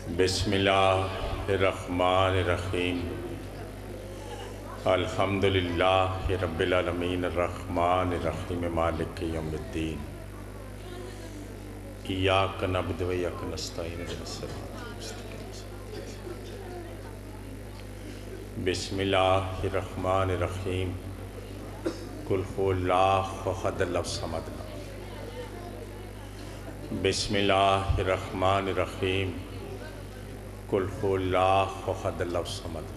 بسم اللہ الرحمن الرحیم الحمدللہ رب العالمین الرحمن الرحیم مالک یوم الدین ایاک نعبد و ایاک نستعین اہدنا الصراط المستقیم بسم اللہ الرحمن الرحیم قل هو اللہ احد اللہ الصمد بسم اللہ الرحمن الرحیم قل هو اللہ احد اللہ الصمد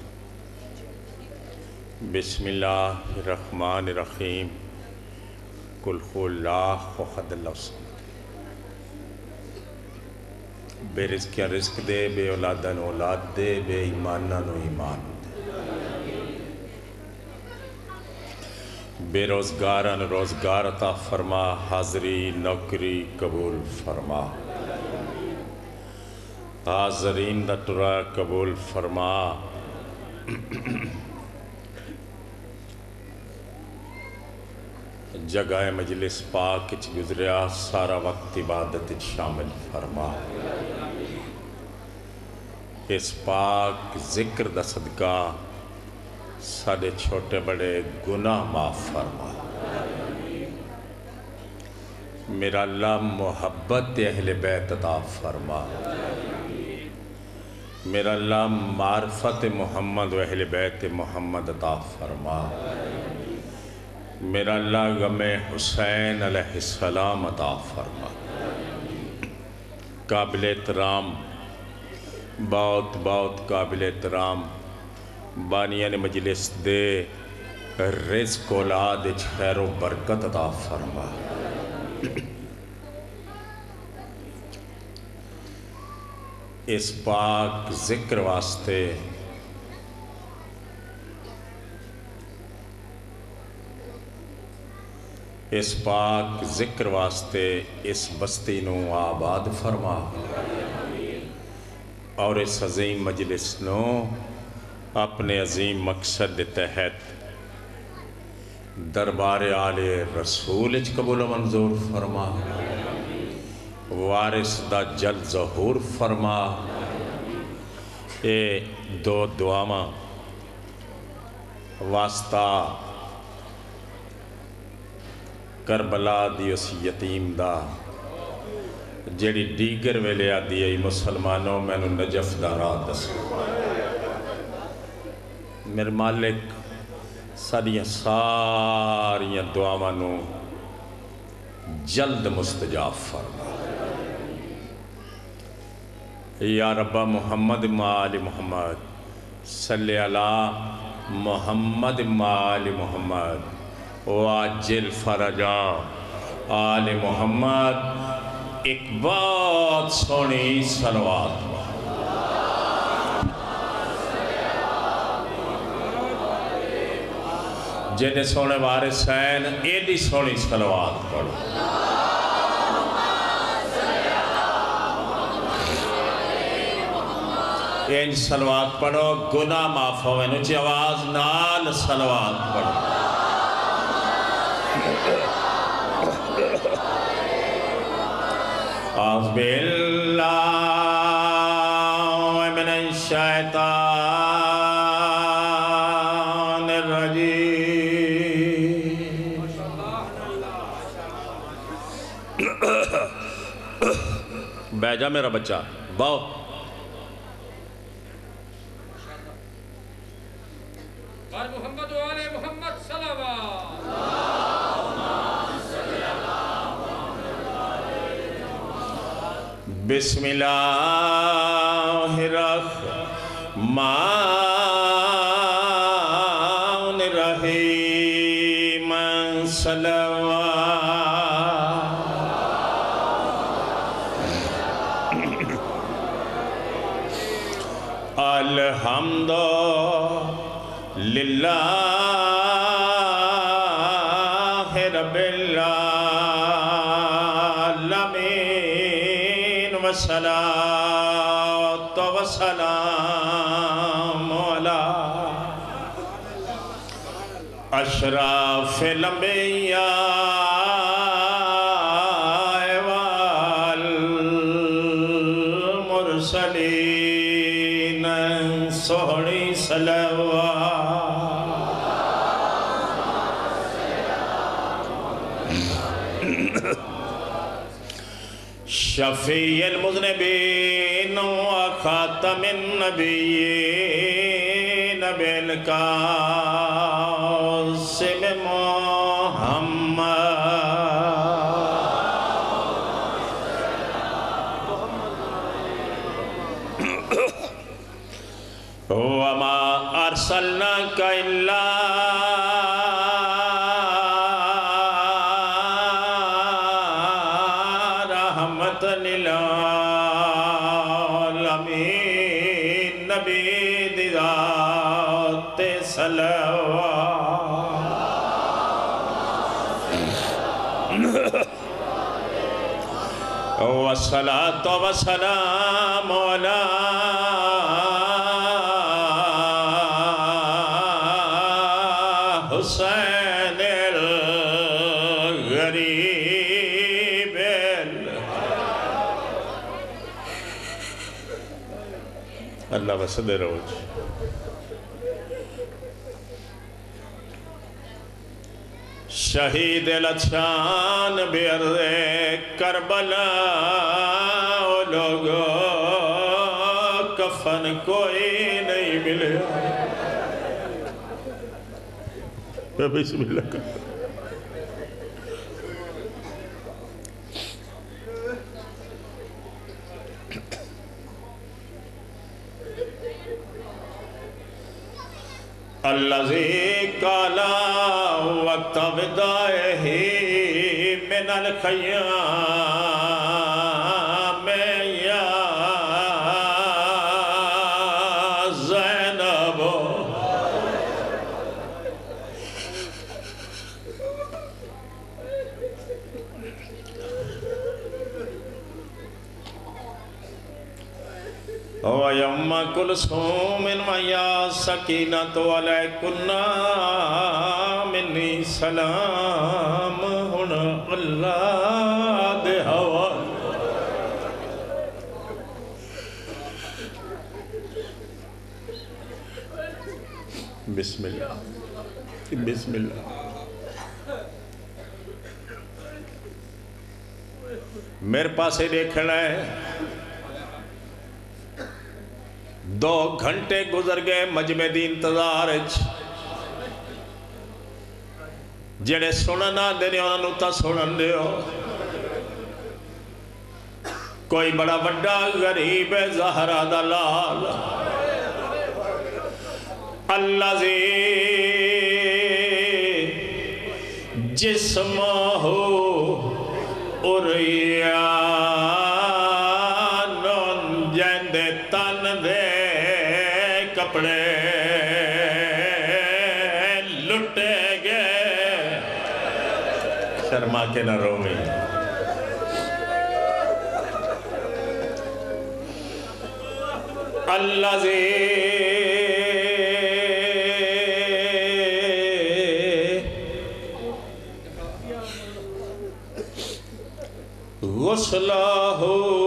بسم اللہ الرحمن الرحیم قل هو اللہ احد اللہ الصمد بے رزقیاں رزق دے، بے اولاداں نو اولاد دے، بے ایماناں نو ایمان دے، بے روزگاراں نو روزگار عطا فرما، حاضری نوکری قبول فرما، حاضرین دا ٹرا قبول فرما، جگہ مجلس پاک اچ گزریا سارا وقت عبادت اچ شامل فرما، اس پاک ذکر دا صدقہ ساڑے چھوٹے بڑے گناہ معاف فرما، میرا اللہ محبت اہل بیت عطا فرما، میرا اللہ معرفت محمد و اہل بیت محمد عطا فرما، میرا اللہ غم حسین علیہ السلام عطا فرما، قابل احترام بہت بہت قابل احترام بانیان مجلس دے رزق اولاد اچ خیر و برکت عطا فرما، اس پاک ذکر واسطے اس پاک ذکر واسطے اس بستی نو آباد فرما اور اس عظیم مجلس نو اپنے عظیم مقصد دے تحت دربار آل رسول اچ قبول و منظور فرما، وارث دا جل ظہور فرما، اے دو دعاواں واسطہ کربلا دی اس یتیم دا جیڑی دیگر ویلے آدھی ای مسلمانوں میں نو نجف دا راہ دس میرے مالک ساریاں دعاواں نو جلد مستجاب فرما، یا رب محمد مآل محمد صلی علی محمد مآل محمد واجل فرجا آل محمد، ایک بات سونی صلوات جنہیں سونے وارث ہیں ایڈی سونی صلوات پڑھو، این صلوات پڑھو گناہ معاف ہوئے نوچی آواز نال صلوات پڑھو، اعوذ باللہ من الشیطان الرجیم، بیٹھ جا میرا بچہ باؤ، محمد و آل محمد صلوات، بسم اللہ الرحمن الرحیم صلوات، الحمد للہ رب العالمین والصلاة والسلام علی اشراف الانبیاء والمرسلین المرسلین سوڑی صلوات شفیع المذنبین و خاتم النبیین بالقاسم محمد وما ارسلناک الا رحمت للعالمین نبی ذات صلوات والصلاة والسلام علی حسین الغریب اللہ وسد روج شہید لچھان بیرد کربلا لوگو کفن کوئی نہیں ملے بسم اللہ کا الذي قال وقت ودائه من الخيام يا زينب وَيَوْمَ كُلْثُومٍ وَيَا سَكِينَةُ عَلَيْكُنَّا مِنِّي سَلَامٌ اللہ دے حوال بسم اللہ بسم اللہ میرے پاس دیکھنا ہے 2 گھنٹے گزر گئے مجمع دی انتظار جڑے سننا دینے انہوں تا سنن دیو کوئی بڑا بڑا غریب زہرہ دلال الذی جسمہ اریان جند تن دے کپڑے لٹے گئے شرما کے نہ روئیں الذی غسلہ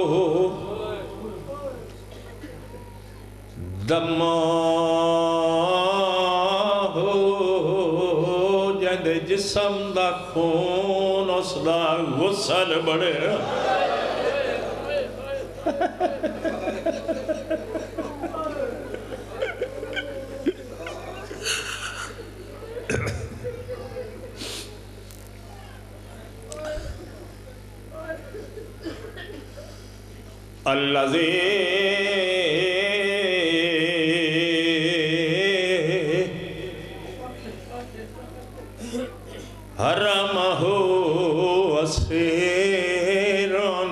دمہ جد جسم دا خون اس دا غسل بڑے الذی حرمہ اسیرن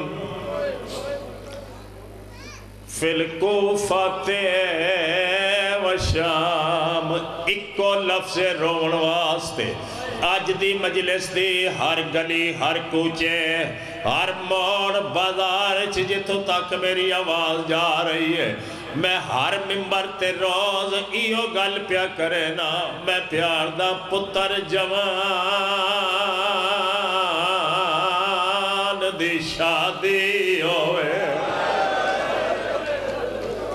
فی الکوفۃ و شام اکو لفظ رون واسطے آج دی مجلس دی ہر گلی ہر کوچے ہر موڑ بازار جتوں تک میری آواز جا رہی ہے میں ہر ممبر تے روز ایو گل پیا کرے نا میں پیار دا پتر جوان دی شادی ہوئے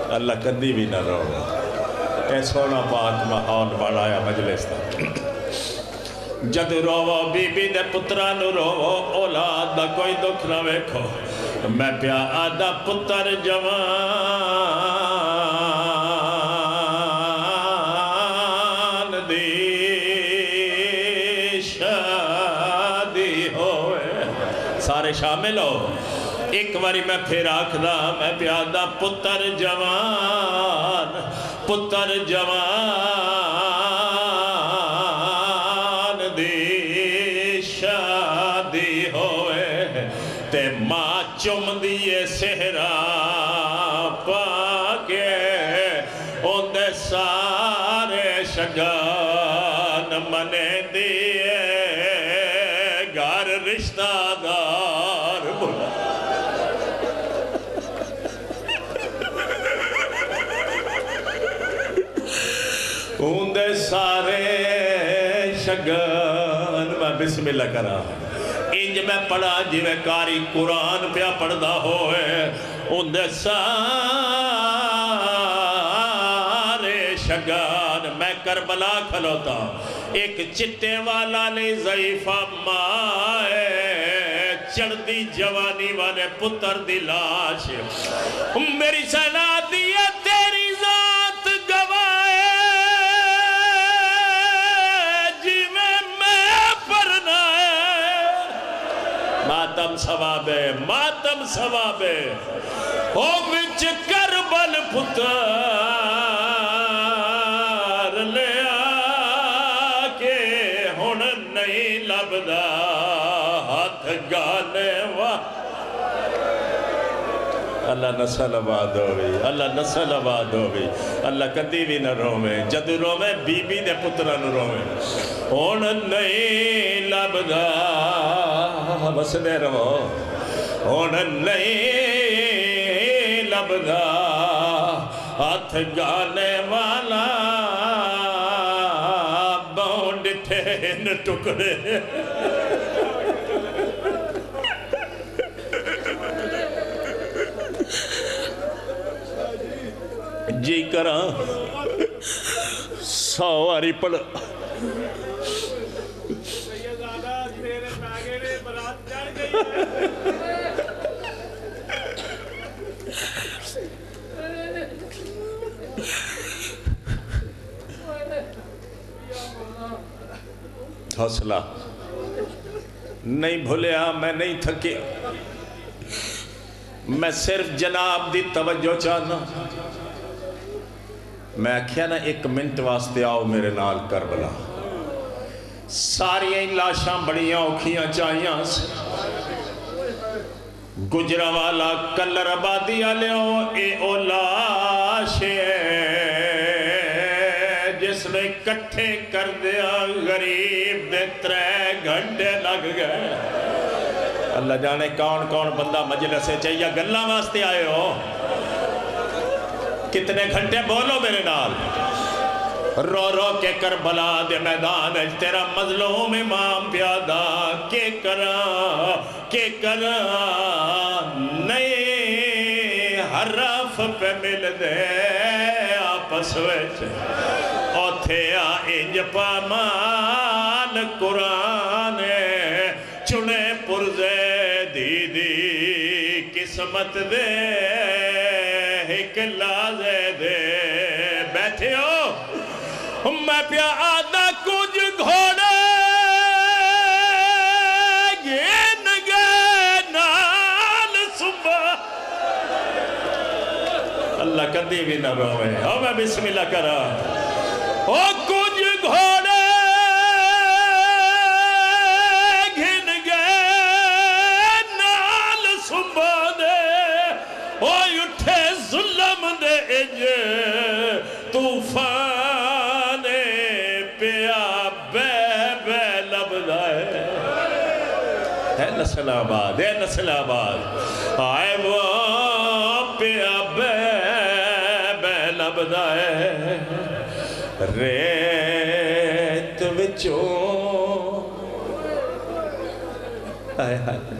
اللہ کدی بھی نہ رو اے سونا پاک ماحول بڑھایا مجلس دا جد روو بی بی دے پترانو روو اولاد دا کوئی دکھ نہ ویکھو میں پیا آدھا پتر جوان دی شادی ہوئے سارے شامل ہو ایک باری میں پھر آکھدا میں پیا آدھا پتر جوان دی شادی ہوئے تے ماں چم دیئے سہرا پاکے اندے سارے شگان منے دیئے گھر رشتہ دار بلا اندے سارے شگان میں بسم اللہ کرا انج میں پڑھا جی میں کاری قرآن پیا پڑھدا ہوئے اندے سارے شگان میں کربلا کھلوتا ایک چٹے والا نے ضعیفہ مائے چڑھ دی جوانی والے پتر دی لاش میری سنا دیا تیری ذات گوائے جی میں پڑھنا ہے ماتم ثوابے او وچ کربل پتر لیا کے ہن نہیں لبدا ہاتھ گانے اللہ نسل آباد ہوئی اللہ نسل آباد ہوئی اللہ کدی بھی نہ روے جد روے بی بی دے پتران روے ہن نہیں لبدا بس دے رو ہن نہیں لبدا ہاتھ گانے والا بونڈ ٹھین ٹکڑے جی کراں 100 واری پڑھ سیدزادہ تیرے ناگے نے برات چڑھ گئی حوصلہ نہیں بھولیا میں نہیں تھکیا میں صرف جناب دی توجہ چاہنا میں کیا نا 1 منٹ واسطے آؤ میرے نال کربلا ساری لاشاں بڑیاں اوکھیاں چاہیاں گجرہ والا کلر آبادی آلیوں اے او لاش جس نے کٹھے کر دیا غریب دے 3 گھنٹے لگ گئے اللہ جانے کون کون بندہ مجلس سے چاہیے گلہ واسطے آئے ہو کتنے گھنٹے بولو میرے نال رو رو کے کربلا دے میدان تیرا مظلوم امام پیادہ کے کرا نئے حرف پہ مل دے آپس ویچ اوتھے آئنج پامان قرآن چنے پرزے دی قسمت دے ایک لازے دے بیٹھے ہو میں پیا آدھا کچھ گھوڑے گین گئے نال صبح اللہ کدی بھی نہ روے او میں بسم اللہ کرا او کچھ گھوڑے گھن گئے نال صبح دے او اٹھے ظلم دے اج طوفان پیا بے لبدائے ہے نسل آباد ہے نسل آباد آئے وہ پیا بے لبدائے ریت وچوں آئے آئے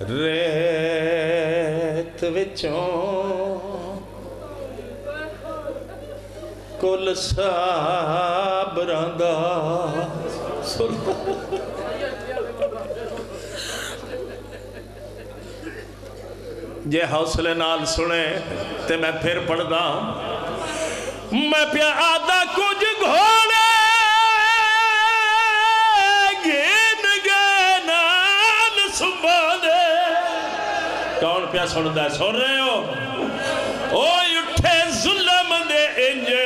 ریت وچوں کل صابراں دا جے حوصلے نال سنے تے میں پھر پڑھ دا میں پیا آدھا کچھ گھوڑے گین گینال سنبھالے کون پیا سندا ہے سن رہے ہو اوہ اٹھے ظلم دے انجے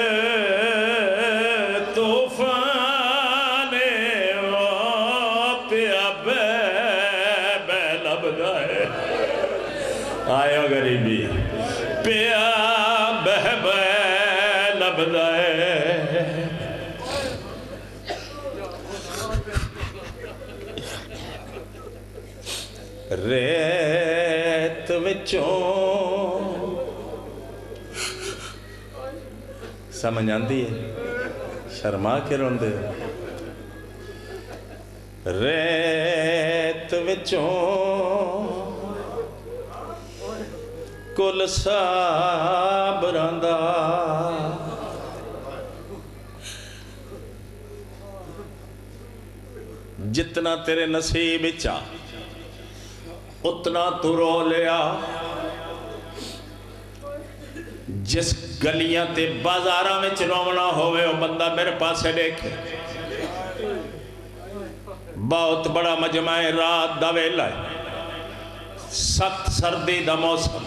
توفانے پیا بے بے لبدا ہے آیا غریبی پیا بہ بہ لبدا ہے ریت وچوں سمجھ آندی ہے شرما کے روندے ریت وچوں کل صابراں دا جتنا تیرے نصیب چا اتنا تو رو لیا جس گلیاں تے بازاراں میں چنونا ہوئے وہ بندہ میرے پاسے دیکھے بہت بڑا مجمع رات دا ویلا ہے سخت سردی دا موسم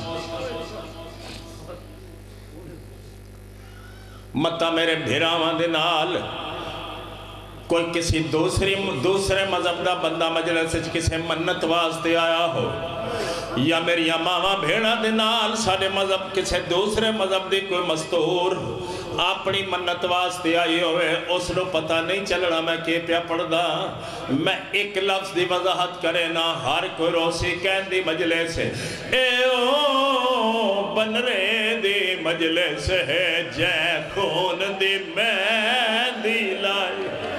متا میرے بھیراواں دے نال کوئی کسی دوسرے مذہب دا بندہ مجلس کسی منت واسطے آیا ہو یا میری ماما بھیڑا دے نال سارے مذہب کسی دوسرے مذہب دی کوئی مستور اپنی منت واسطے آئی ہوئے اس نو پتہ نہیں چلنا میں کہ پیا پڑھ دا میں ایک لفظ دی وضاحت کرے نا ہر کوئی روسی کہن دی مجلس ہے اے او بنرے دی مجلس ہے جے خون دی میں دی لائی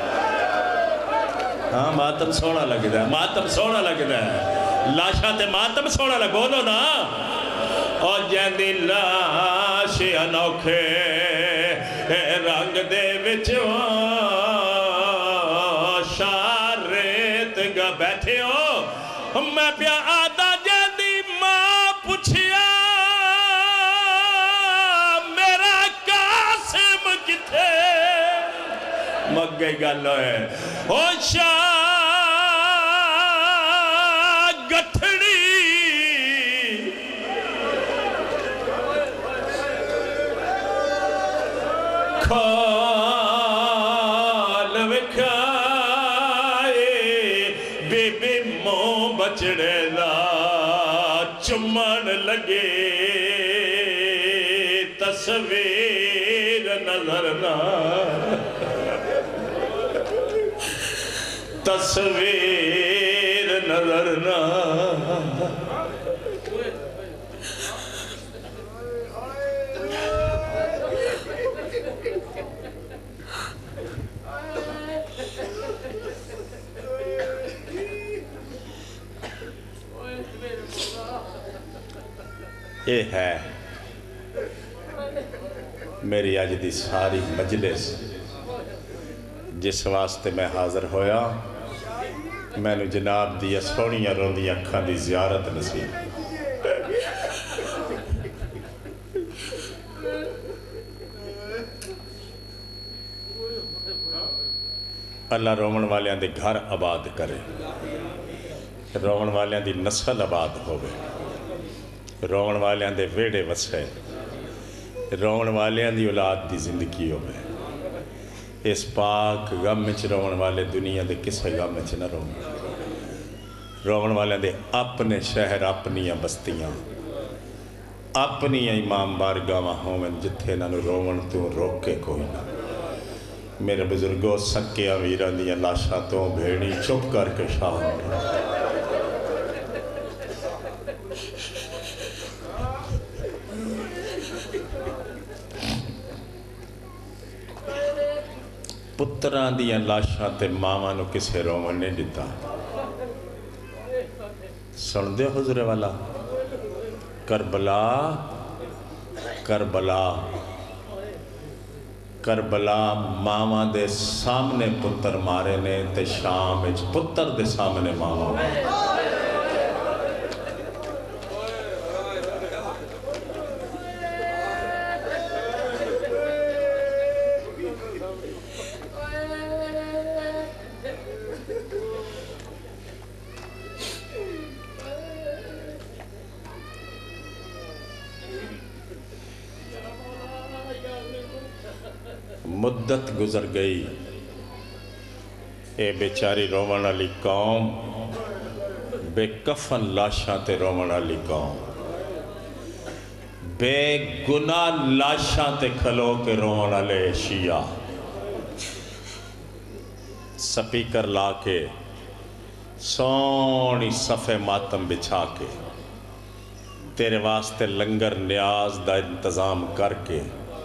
ہاں ماتم سونا لگ دا ہے ماتم سونا لگ دا ہے لاشا تے ماتم سونا لگ بولو نا اور جیندی لاش انوکھے رنگ دے وچوں شاریت گا بیٹھے ہو میں پیا آدھا جیندی ماں پوچھیا میرا قاسم کتھے مگ گئی گالو ہے او شاہ گٹھڑی کھال وکھائے بی بی مو بچڑے دا چمن لگے تصویر نظر نہ تصویر نظر نہ یہ ہے میری آج دی ساری مجلس جس واسطے میں حاضر ہویا میں نے جناب دیا سونیاں روندیاں اکھاں دی زیارت نصیب اللہ رومن والیاں دے گھر آباد کرے رومن والیاں دی نسل آباد ہوئے رومن والیاں دے ویڑے وسے رومن والیاں دی اولاد دی زندگی ہوئے اس پاک غم میں رومن والے دنیا دے کسے غم میں نہ رومن والے دے اپنے شہر اپنیاں بستیاں اپنیاں امام بارگاہ ہومن جتھے نہ رومن تو روکے کوئی نہ میرے بزرگوں سکے امیران دیاں لاشاں تو بھیڑی چپ کر کے شاہ پتران دیاں لاشاں تے ماما نو کسے رومن نہیں دیتا سن دے حضور والا کربلا کربلا کربلا ماما دے سامنے پتر مارے نے تے شام اچ پتر دے سامنے ماما مدت گزر گئی اے بیچاری رومن علی قوم بے کفن لاشاں تے رومن علی قوم بے گناہ لاشاں تے کھلو کے رومن علی شیعہ سپیکر لا کے سونی صفے ماتم بچھا کے تیرے واسطے لنگر نیاز دا انتظام کر کے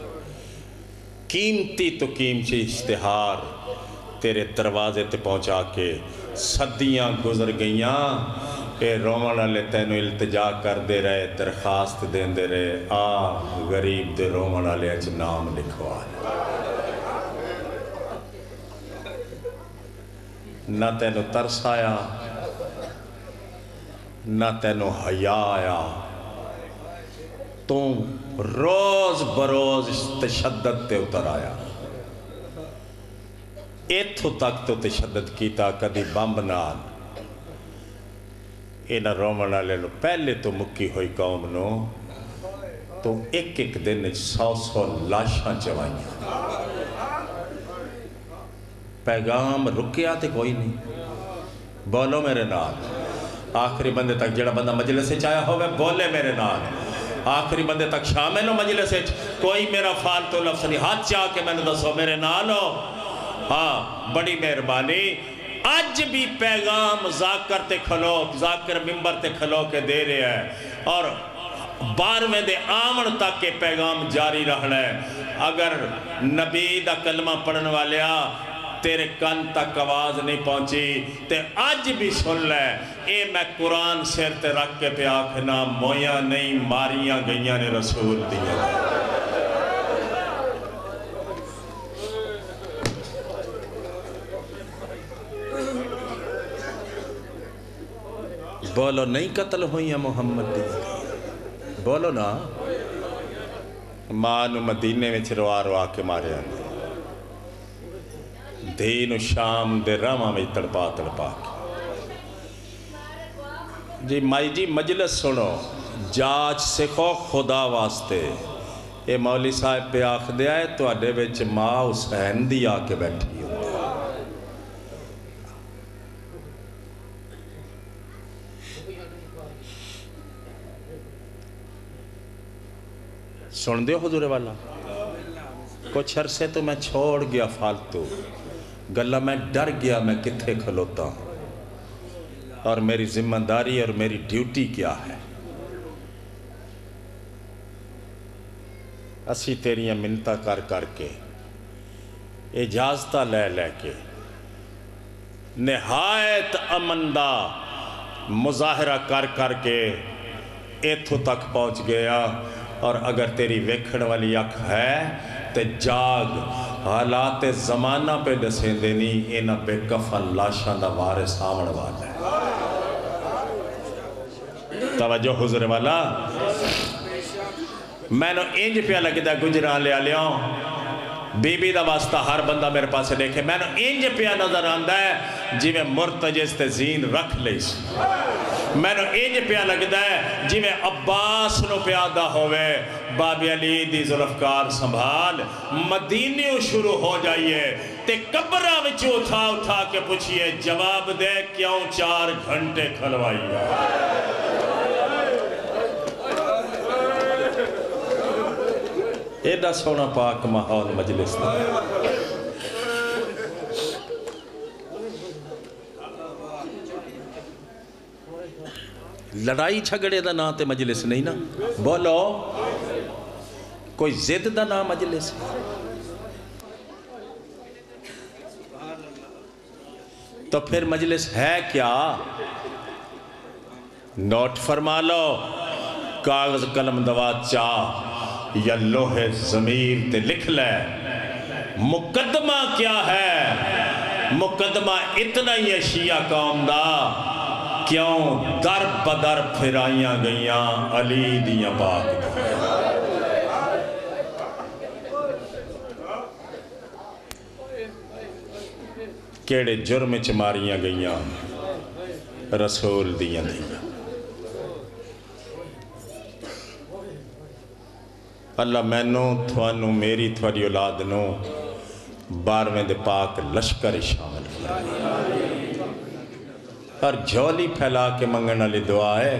قیمتی تو قیمتی اشتہار تیرے دروازے تے پہنچا کے صدیاں گزر گئیاں اے رومن والے تینوں التجا کر دے رہے درخواست دین دے رہے آ غریب دے رومن والے اچ نام لکھوا نہ تینوں ترس آیا نہ تینوں حیا آیا تم روز بروز تشدد تے اتر آیا ایتھو تک تو تشدد کیتا کدی بمب نال اینا رومن والے نو پہلے تو مکی ہوئی قوم نو تو ایک ایک دن 100 لاشاں چوائیاں پیغام رکیا تے کوئی نہیں بولو میرے نال آخری بندے تک جڑا بندہ مجلس سے چاہیا ہوئے بولے میرے نال آخری بندے تک شامل ہو مجلس سے کوئی میرا فالتو لفظ نہیں ہاتھ چاہ کے میں نے دسو میرے نال ہو ہاں بڑی مہربانی آج بھی پیغام ذاکر تے کھلو ذاکر ممبر تے کھلو کے دے رہے ہیں اور 12ویں دے آمن تک کے پیغام جاری رہنا ہے اگر نبی دا کلمہ پڑھن والیا تیرے کن تک آواز نہیں پہنچی تے آج بھی سن لے اے میں قرآن سیر تے رکھ کے پہ آکھنا مویاں نہیں ماریاں گئیاں نے رسول دیا بولو نہیں قتل ہوئی ہیں محمد دی بولو نا مانو مدینے میں چروا روا کے مارے ہیں دین و شام دے راما میں تڑپا تڑپا کے جی مائی جی مجلس سنو جاچ سکھو خدا واسطے اے مولی صاحب پہ آخ دیا ہے تو اڈے بچ ماں حسین دی آکے بیٹھی ہوں سن دیو حضور والا کچھ عرصے تو میں چھوڑ گیا فالتو گلہ میں ڈر گیا میں کتھے کھلوتا ہوں اور میری ذمہ داری اور میری ڈیوٹی کیا ہے اسی تیریاں منتہ کر کر کے اجازتہ لے لے کے نہایت امندہ مظاہرہ کر کر کے ایتھو تک پہنچ گیا اور اگر تیری ویکھڑ والی اکھ ہے تے جاگ حالات زمانہ پہ دسیں دینی اینا بے کفن لاشاں دا وارث آمن والا ہے توجہ حضور والا میں نو انج پہ لگی دا گجران لے آلیاں بی بی دا واسطہ ہر بندہ میرے پاسے دیکھے میں نو انج پہ نظر آندہ ہے جی میں مرتجز تے زین رکھ لیس میں نو انج پہ لگتا ہے جی میں عباس نو پیادہ ہوئے بابی علی دی ذوالفقار سنبھال مدینیوں شروع ہو جائیے تے قبرہ وچو اٹھا اٹھا کے پوچھئے جواب دے کیوں 4 گھنٹے کھلوائی ایڈا سونا پاک ماحول مجلس دا لڑائی جھگڑے دا نام تے مجلس نہیں نا بولو کوئی زد دا نام مجلس تو پھر مجلس ہے کیا نوٹ فرما لو کاغذ قلم دوا چاہ یا لوہے ضمیر تے لکھ لے مقدمہ کیا ہے مقدمہ اتنا ہی ہے شیعہ قوم دا کیوں در بدر پھرائیاں گئیاں علی دیاں پاک کیڑے جرم چ ماریاں گئیاں رسول دیاں دیاں اللہ مینوں تھوانوں میری تھوڑی اولاد نو 12ویں دے پاک لشکر شامل فرمائے اور جھولی پھیلا کے منگن والی دعا ہے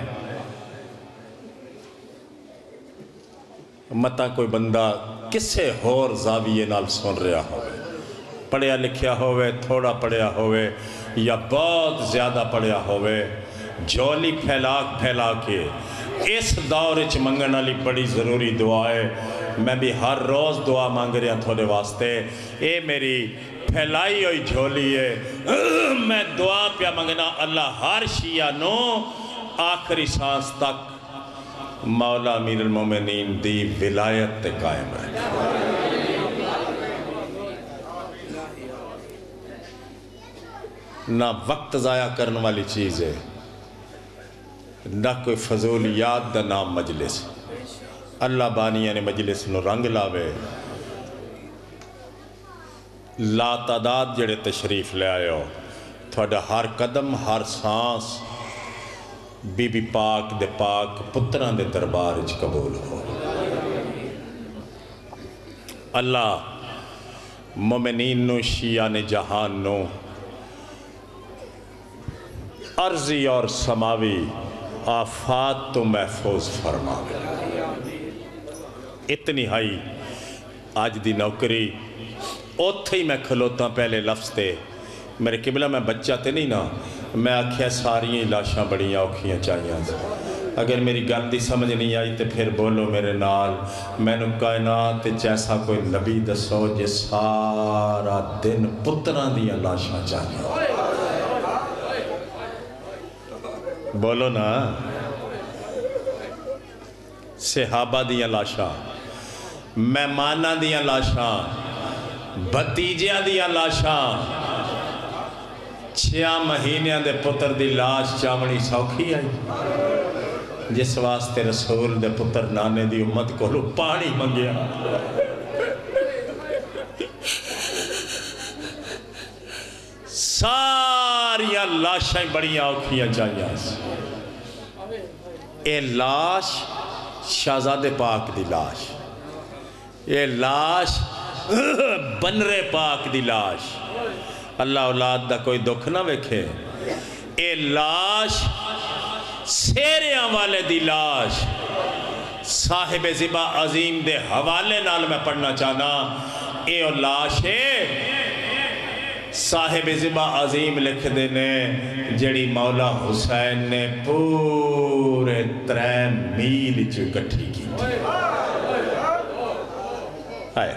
متا کوئی بندہ کسے ہور زاویے نال سن رہا ہوئے پڑھیا لکھیا ہوئے تھوڑا پڑھیا ہوئے یا بہت زیادہ پڑھیا ہوئے جھولی پھیلا کے اس دور چ منگن والی بڑی ضروری دعا ہے میں بھی ہر روز دعا مانگ رہا تھوڑے واسطے اے میری پھیلائی ہوئی جھولی ہے میں دعا پیا منگنا اللہ ہر شیعہ نو آخری سانس تک مولا امیر المومنین دی ولایت تے قائم ہے نہ وقت ضائع کرنے والی چیز ہے نہ کوئی فضولیات دا نام مجلس اللہ بانیہ نے مجلس نو رنگ لاوے لا تعداد جڑے تشریف لے آئے ہو تھوڑا ہر قدم ہر سانس بی بی پاک دے پاک پتران دے دربار اچ قبول ہو اللہ مومنین نو شیعہ نے جہان نو عرضی اور سماوی آفات تو محفوظ فرما اتنی ہائی آج دی نوکری اوتھے ہی میں کھلوتا پہلے لفظ تے میرے قبلہ میں بچہ تے نہیں نا میں آکھیا ساری لاشاں بڑیاں اوکھیاں چاہیاں اگر میری گل دی سمجھ نہیں آئی تے پھر بولو میرے نال میں نے کائنات جیسا کوئی نبی دسو جے سارا دن پتران دیاں لاشاں چاہیاں بولو نا صحابہ دیاں لاشاں مہمانہ دیاں لاشاں بھتیجیاں دیاں لاشاں 6 مہینے دے پتر دی لاش چاونی سوکھی آئی جس واسطے رسول دے پتر نانے دی امت کو لو پانی منگیا ساریاں لاشیں بڑیاں اوکھیاں چاہیاں اے لاش شہزاد پاک دی لاش اے لاش بنرے پاک دی لاش اللہ اولاد دا کوئی دکھ نہ ویکھے اے لاش سیریاں والے دی لاش صاحب ذبح عظیم دے حوالے نال میں پڑھنا چاہنا اے لاش ہے صاحب ذبح عظیم لکھ دینے جڑی مولا حسین نے پورے 3 میل چو کٹھی کی آئے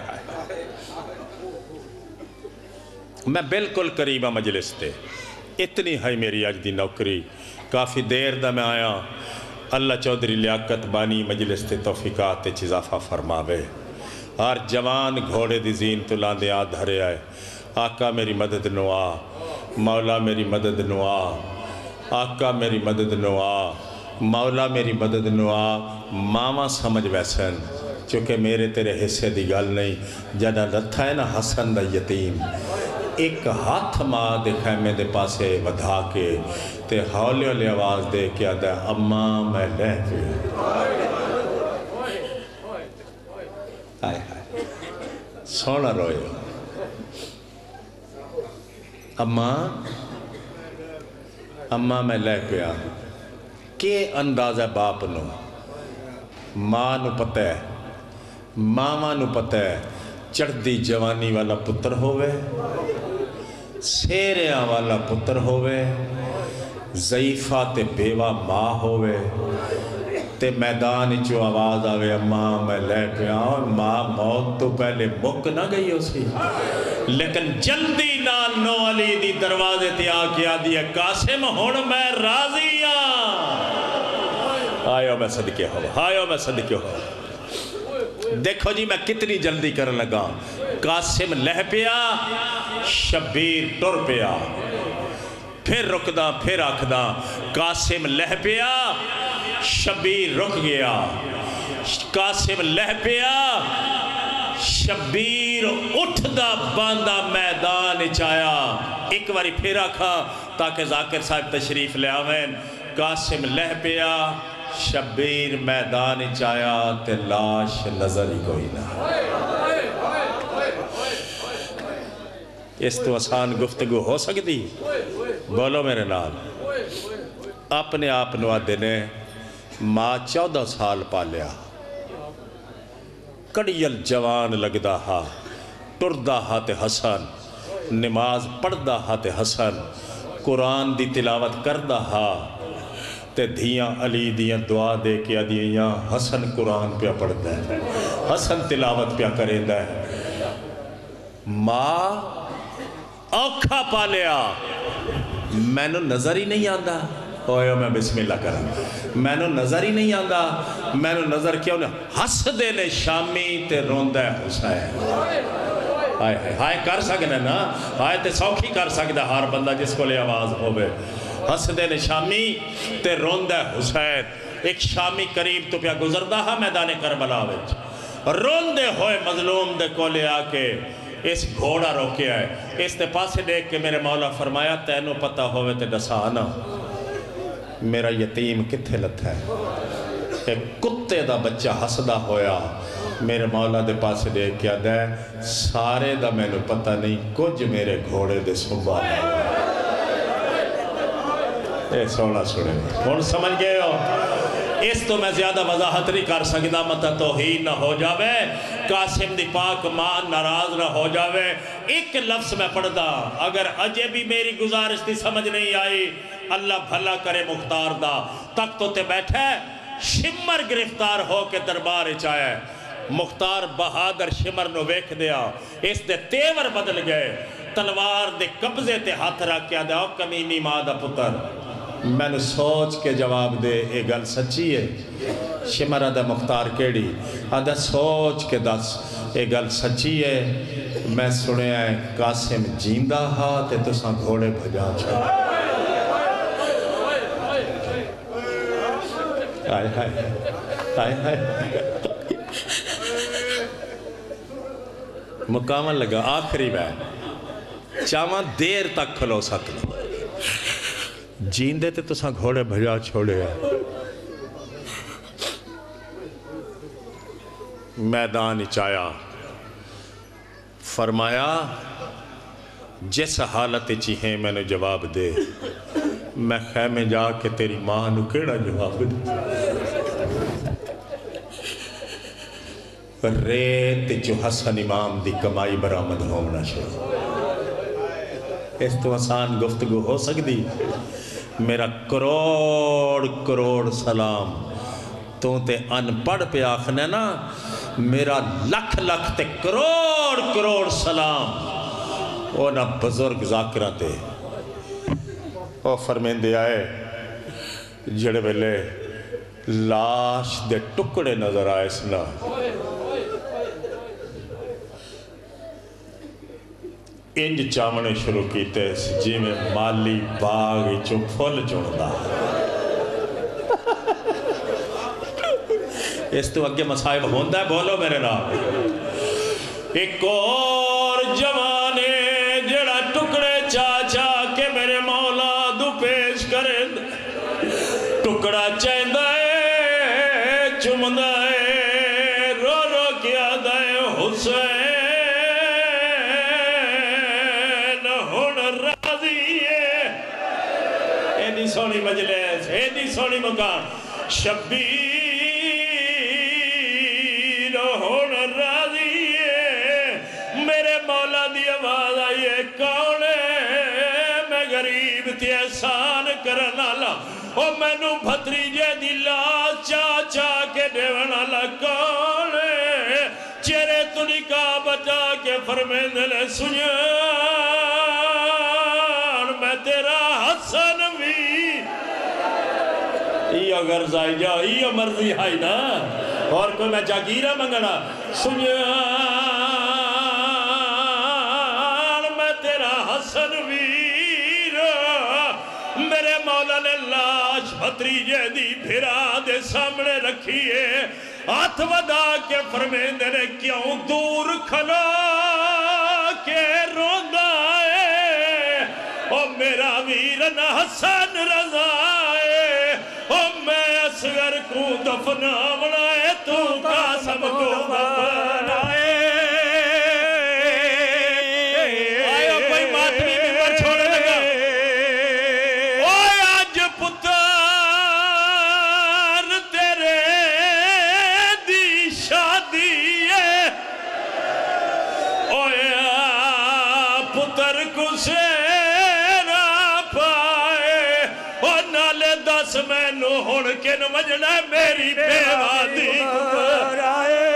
میں بالکل قریبہ مجلس تے اتنی ہے میری آج دی نوکری کافی دیر دا میں آیا اللہ چودھری لیاقت بانی مجلس تے توفیقات تے اضافہ فرماوے ہر جوان گھوڑے دی زین تو لاندے دھرے آئے آقا میری مدد نو آ مولا میری مدد نو آ آقا میری مدد نو آ مولا میری مدد نو آ ماما سمجھ ویسن چونکہ میرے تیرے حصے دی گل نہیں جدہ لتھا ہے نا حسن دا یتیم ایک ہاتھ ماں دے خیمے دے پاسے ودھا کے تے ہولے ہولے آواز دے کے آدھا اماں میں لہ پہ آئے سونا روئے اماں میں لے پیا کہ اندازہ باپ نو ماں نو پتہ ہے ماما نو پتہ ہے چڑھدی جوانی والا پتر ہوئے سیریاں والا پتر ہوئے ضعیفہ تے بیوہ ماں ہوئے تے میدان چو آواز آوے اماں میں لے پیا ماں موت تو پہلے مک نہ گئی ہو سی لیکن جلدی نال نو علی دی دروازے تے آ کے آدھی ہے قاسم ہون میں راضی ہاں آئیو میں صدقے ہو، آئیو میں صدقے ہو۔ دیکھو جی میں کتنی جلدی کرنے لگا۔ قاسم لہ پیا، شبیر ٹر پیا، پھر رکدا پھر آکھدا۔ قاسم لہ پیا، شبیر رک گیا۔ قاسم لہ پیا، شبیر اٹھدا باندھا میدان چایا۔ ایک باری پھر آکھا تاکہ ذاکر صاحب تشریف لے آویں۔ قاسم لہ پیا، شبیر میدان چایا، تے لاش نظر ہی کوئی نہ۔ اس تو آسان گفتگو ہو سکتی؟ بولو میرے نال۔ اپنے آپ نوادے نے ماں 14 سال پالیا، کڑیل جوان لگدا ہا، ٹردہ ہا تے حسن، نماز پڑھدا ہا تے حسن، قرآن دی تلاوت کردہ ہا تے دھیاں علی دیاں دعا دے کے دیاں حسن قرآن پہ پڑھدا ہے، حسن تلاوت پہ کریندہ ہے۔ ماں اوکھا پالیا، میں نو نظر ہی نہیں آندہ۔ اوہ میں بسم اللہ کرا، میں نو نظر ہی نہیں آندہ۔ میں نو نظر کیا انہیں ہس دے نے شامی تے روندہ حسین۔ ہائے ہائے ہائے کر سکنے نا، ہائے تے سوکھی کر سکتا ہر بندہ جس کو لے آواز ہوئے۔ ہس دے نے شامی تے روندہ حسین۔ ایک شامی قریب تو پیا گزردہ ہا میدان کربلا وچ، روندے ہوئے مظلوم دے کو لے آکے اس گھوڑا روکے آئے۔ اس تے پاسے دیکھ کے میرے مولا فرمایا تینوں پتہ ہوئے تے دسانا میرا یتیم کتھے لتھا ہے۔ ایک کتے دا بچہ ہسدہ ہویا، میرے مولا دے پاسے دیکھ کے دے سارے دا میں نے پتہ نہیں، کچھ میرے گھوڑے دے صبح اے سونا سنے کون سمجھ گئے ہو؟ اس تو میں زیادہ وضاحت نہیں کر سکتا، مطا توہین نہ ہو جاوے، قاسم دی پاک ماں ناراض نہ ہو جاوے۔ ایک لفظ میں پڑھ دا، اگر اجے بھی میری گزارش دی سمجھ نہیں آئی، اللہ بھلا کرے مختار دا تختوں تے بیٹھے، شمر گرفتار ہو کے دربار چاہے۔ مختار بہادر شمر نو ویکھ دیا، اس دے تیور بدل گئے، تلوار دے قبضے تے ہاتھ رکھ کے دے او کمینی ماں دا پتر، میں نے سوچ کے جواب دے اے گل سچی ہے؟ شمر آدھا مختار کیڑی آدھا سوچ کے دس اے گل سچی ہے؟ میں سنے آئے قاسم جیندہ ہا تے تساں گھوڑے بھجا چھوڑ۔ آئے آئے آئے آئے مکامل لگا آخری بات چاہاں دیر تک کھلو سکنا، جیندے تے تساں گھوڑے بھجا چھوڑے ہیں۔ میدان چایا فرمایا جس حالت چیہیں میں نے جواب دے، میں خیمے جا کے تیری ماں نو کیڑا جواب دے۔ ریت جو حسن امام دی کمائی برآمد ہونا شروع، اس تو آسان گفتگو ہو سکتی؟ میرا کروڑ کروڑ سلام، تو تے ان پڑھ پہ آخنے نا، میرا لکھ لکھ تے کروڑ کروڑ سلام او نا بزرگ ذاکرہ تے او فرمیندے آئے جڑے ویلے لاش دے ٹکڑے نظر آئے سنا، انج چامنے شروع کیتے جی میں مالی باغ چو پھول چوڑتا۔ اس تو اگے مصائب ہوندہ ہے، بولو میرے نام۔ ایک اور جوانے جڑا ٹکڑے چاچا کے میرے مولا دو پیش کرے، ٹکڑا چاہندہ ہے چمندہ ہے رو رو کیا دائے حسین سونی مجلس ایدی سونی مکان شبیر ہون راضی ہے، میرے مولا دی آواز آئیے کون ہے؟ میں غریب تی احسان کرنا لا، او میں نو بھتری جے دی لاش چاچا کے دیونا لا کون ہے؟ چہرے تو نکاح بچا کے فرمیندے لے سنیان میں تیرا حسن بھی یہ غرض آئی جا یہ مرضی آئی نا اور کوئی میں جاگیرہ منگنا سنیان میں تیرا حسن ویر میرے مولا نے لاش بھتریجے دی پھرا دے سامنے رکھیے ہاتھ ودا کے فرمیندے نے کیوں دور کھلا کے روندہ ہے او میرا ویرن حسن رضا ہے او میں اصغر کو دفنا بنائے تو قاسم کو بنائے آیا کوئی ماتمی ممبر چھوڑے لگا اوہ آج پتر تیرے دی شادی ہے اوہ پتر کو سیرا پائے اور نالے دس میں نو ہون کے نمجھنا میری بیوہ دی کمر آئے